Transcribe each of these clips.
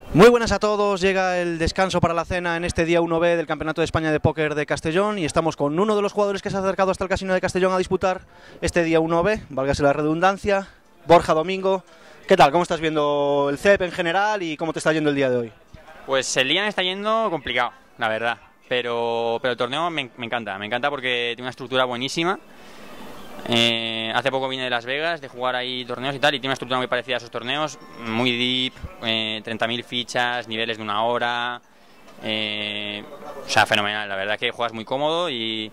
Muy buenas a todos, llega el descanso para la cena en este día 1B del Campeonato de España de Póker de Castellón y estamos con uno de los jugadores que se ha acercado hasta el Casino de Castellón a disputar este día 1B, válgase la redundancia, Borja Domingo. ¿Qué tal? ¿Cómo estás viendo el CEP en general y cómo te está yendo el día de hoy? Pues el día me está yendo complicado, la verdad, pero el torneo me encanta porque tiene una estructura buenísima. Hace poco vine de Las Vegas de jugar ahí torneos y tal, y tiene una estructura muy parecida a esos torneos, muy deep, 30.000 fichas, niveles de 1 hora, o sea, fenomenal. La verdad que juegas muy cómodo y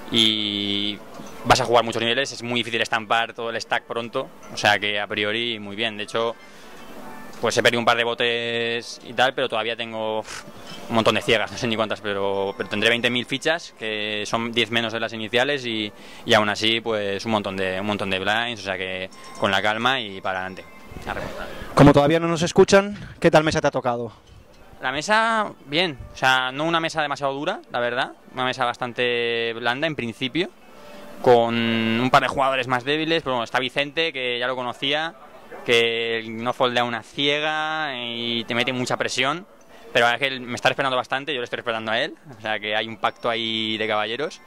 vas a jugar muchos niveles, es muy difícil estampar todo el stack pronto, o sea que a priori muy bien. De hecho, pues he perdido un par de botes y tal, pero todavía tengo un montón de ciegas, no sé ni cuántas, pero tendré 20.000 fichas, que son 10 menos de las iniciales, y aún así pues un montón de blinds, o sea que con la calma y para adelante. Como todavía no nos escuchan, ¿qué tal mesa te ha tocado? La mesa, bien, o sea, no una mesa demasiado dura, la verdad, una mesa bastante blanda en principio, con un par de jugadores más débiles, pero bueno, está Vicente, que ya lo conocía, que no foldea una ciega y te mete mucha presión, pero la verdad es que él me está esperando bastante, yo le estoy esperando a él, o sea que hay un pacto ahí de caballeros.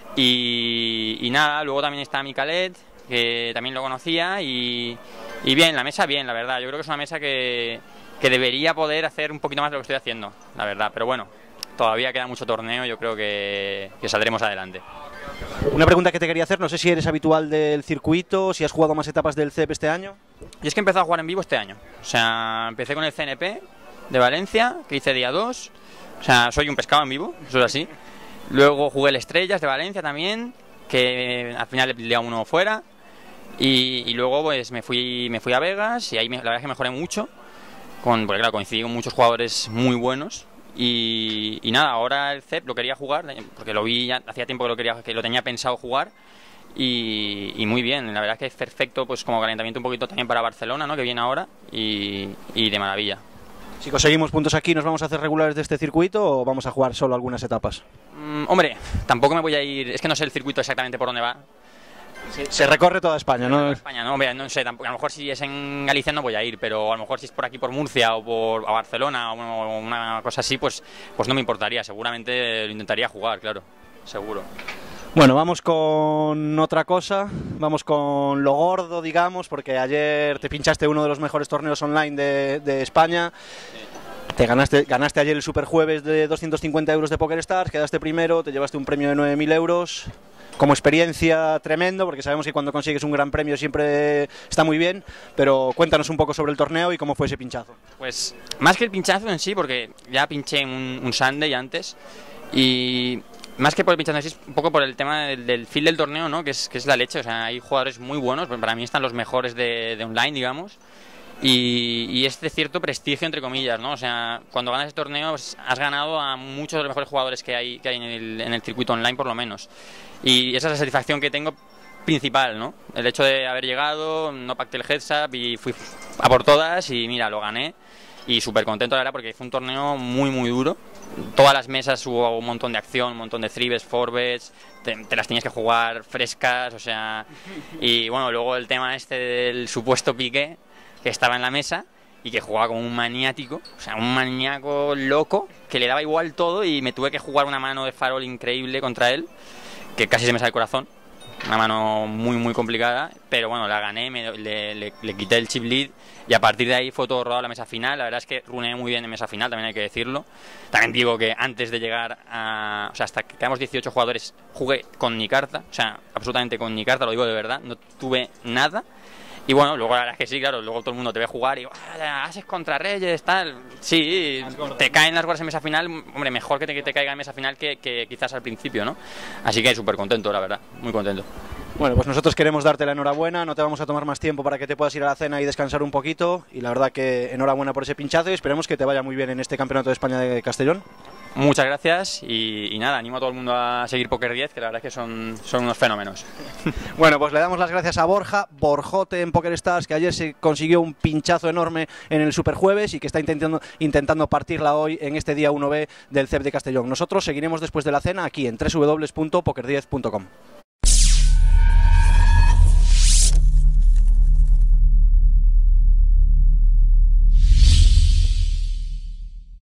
Y nada, luego también está Micalet, que también lo conocía, y bien, la mesa bien, la verdad. Yo creo que es una mesa que debería poder hacer un poquito más de lo que estoy haciendo, la verdad, pero bueno, todavía queda mucho torneo, yo creo que saldremos adelante. Una pregunta que te quería hacer, no sé si eres habitual del circuito, si has jugado más etapas del CEP este año. Y es que he empezado a jugar en vivo este año, o sea, empecé con el CNP de Valencia, que hice día 2, o sea, soy un pescado en vivo, eso es así. Luego jugué el Estrellas de Valencia también, que al final le día 1 fuera, y luego pues me fui a Vegas, y ahí la verdad es que mejoré mucho, porque claro, coincidí con muchos jugadores muy buenos. Y nada, ahora el CEP lo quería jugar, porque lo vi ya, hacía tiempo que lo tenía pensado jugar, y muy bien, la verdad es que es perfecto pues como calentamiento un poquito también para Barcelona, ¿no?, que viene ahora, y de maravilla. Si conseguimos puntos aquí, ¿nos vamos a hacer regulares de este circuito o vamos a jugar solo algunas etapas? Hombre, tampoco me voy a ir, es que no sé el circuito exactamente por dónde va. Se recorre toda España, ¿no? España, no, hombre, no sé, tampoco, a lo mejor si es en Galicia no voy a ir, pero a lo mejor si es por aquí, por Murcia o a Barcelona o una cosa así, pues no me importaría, seguramente lo intentaría jugar, claro, seguro. Bueno, vamos con otra cosa, vamos con lo gordo, digamos, porque ayer te pinchaste uno de los mejores torneos online de España. Te ganaste ayer el Superjueves de 250 euros de PokerStars, quedaste primero, te llevaste un premio de 9.000 euros. Como experiencia tremendo, porque sabemos que cuando consigues un gran premio siempre está muy bien, pero cuéntanos un poco sobre el torneo y cómo fue ese pinchazo. Pues más que el pinchazo en sí, porque ya pinché un Sunday antes, y más que por el pinchazo en sí, es un poco por el tema del feel del torneo, ¿no?, que es la leche. O sea, hay jugadores muy buenos, para mí están los mejores de online, digamos, y es de cierto prestigio, entre comillas, ¿no? O sea, cuando ganas el torneo pues, has ganado a muchos de los mejores jugadores que hay en el circuito online, por lo menos. Y esa es la satisfacción que tengo principal, ¿no? El hecho de haber llegado, no pacté el heads up y fui a por todas, y mira, lo gané. Y súper contento, la verdad, porque fue un torneo muy duro. Todas las mesas hubo un montón de acción, un montón de 3-bets, 4-bets, te las tenías que jugar frescas, o sea. Y bueno, luego el tema este del supuesto pique, que estaba en la mesa y que jugaba como un maniático, o sea, un maníaco loco, que le daba igual todo, y me tuve que jugar una mano de farol increíble contra él, que casi se me sale el corazón, una mano muy complicada, pero bueno, la gané, le quité el chip lead, y a partir de ahí fue todo rodado a la mesa final. La verdad es que runeé muy bien en mesa final, también hay que decirlo. También digo que antes de llegar o sea, hasta que quedamos 18 jugadores, jugué con ni carta, o sea, absolutamente con ni carta, lo digo de verdad, no tuve nada. Y bueno, luego la verdad es que sí, claro, luego todo el mundo te ve jugar y haces contra reyes, tal. Sí, te caen las guardas en mesa final, hombre, mejor que te caiga en mesa final que quizás al principio, ¿no? Así que súper contento, la verdad, muy contento. Bueno, pues nosotros queremos darte la enhorabuena, no te vamos a tomar más tiempo para que te puedas ir a la cena y descansar un poquito, y la verdad que enhorabuena por ese pinchazo y esperemos que te vaya muy bien en este Campeonato de España de Castellón. Muchas gracias y nada, animo a todo el mundo a seguir Poker 10, que la verdad es que son unos fenómenos. Bueno, pues le damos las gracias a Borjote en PokerStars, que ayer se consiguió un pinchazo enorme en el Superjueves y que está intentando partirla hoy en este día 1B del CEP de Castellón. Nosotros seguiremos después de la cena aquí en www.poker10.com.